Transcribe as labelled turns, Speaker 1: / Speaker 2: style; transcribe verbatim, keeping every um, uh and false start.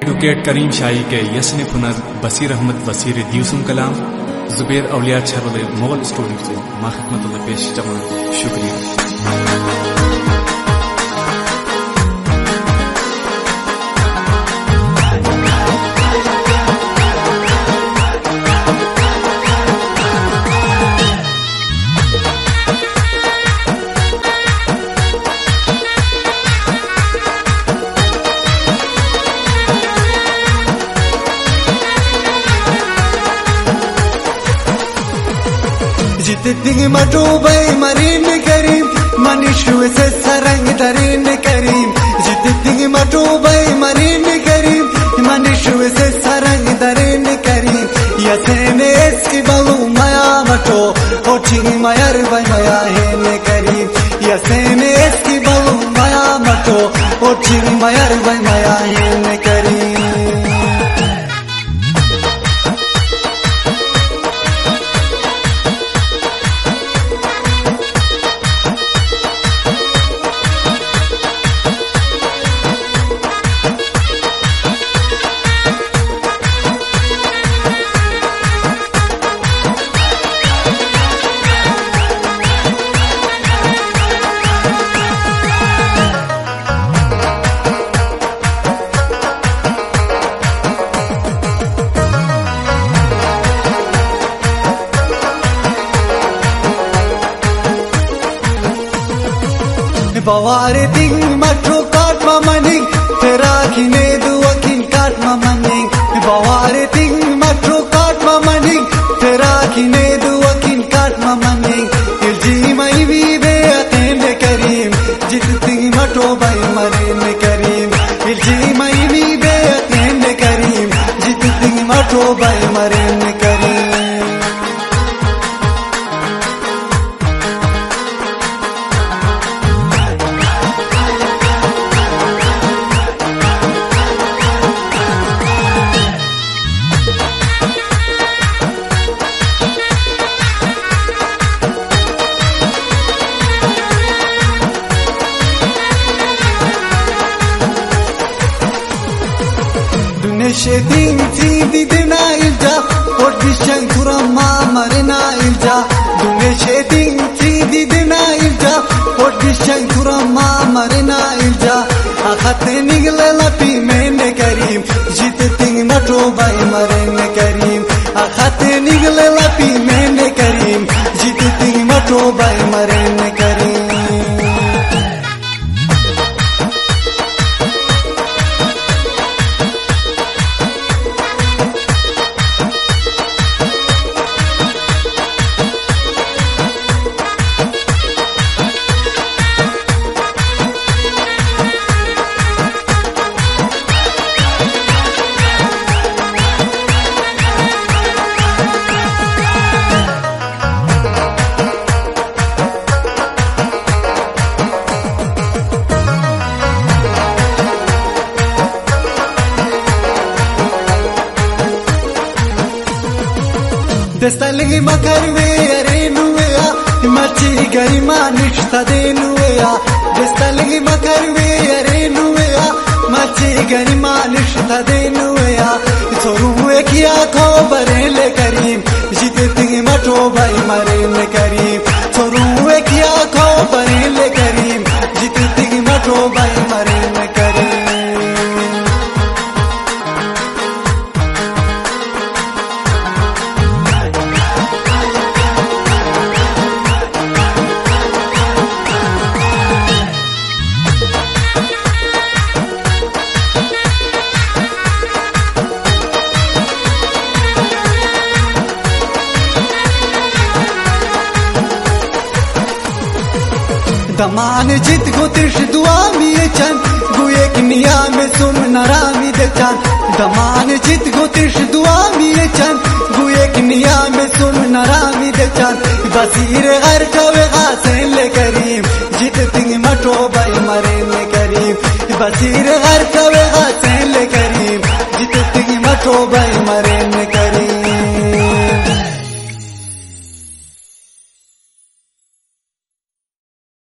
Speaker 1: Advocate करीम शाही के यसनिफ हुनर बसीर अहमद वसीर दिवसुम कलाम जुबैर अवलिया छरुल मोगल स्टूडियो से मा खिदमत पेश जमा शुक्रिया।
Speaker 2: जितनी मटोबे मरीन करीम मनुष्य से सरंग दरीन करीम जितनी मटोबे मरीन करीम मनुष्य से सरंग दरीन करीम यसेने इसकी बलू माया मटो ओठी मायर भाई माया है करीम यसेने इसकी बलू माया मटो ओठी मायर भाई माया है करीम। बवारे दिंग मटो काट मनिंग तेरा खिने दुआकिन काट मनिंग बवारे दिंग मटो काट मनिंग तेरा खिने दुआकिन काट मनिंग इल्जी मई भी बे अतेंडे करीम जित तिंग मटो भाई मरे करीम इल्जी मई भी बे अतेंडे करीम जित तिंग मटो भाई मरे करीम। Shedin ti dina ilja odi shankura ma marina ilja dune shedin ti dina ilja odi shankura ma marina ilja akhate nigle lapi mene karim jit ting mato bai marene karim akhate nigle lapi mene karim jit ting mato bai marene karim। दस्तलगी मकरवे अरे नुया मची गई मानिश तदे नुया दस्तलगी मकरवे अरे नुया मची गई मानिश तदे नुया सोरुए किया खबरे ले करीम जित तिंग मटो भाई मरे ले करीम सोरुए किया खबरे ले करीम जित तिंग मटो भाई मरे ले करीम। दमान जित गोतिश दुआ मिये चंद गुए किनिया में सुन नरामी दे चंद दमान जित गोतिश दुआ मिये चंद गुए किनिया में सुन नरामी दे चंद बसीर घर कवे गासें ले करीम जित तिंग मटो भाई मरे ले करीम बसीर घर कवे गासें ले करीम जित तिंग मटो भाई मरे ले करीम।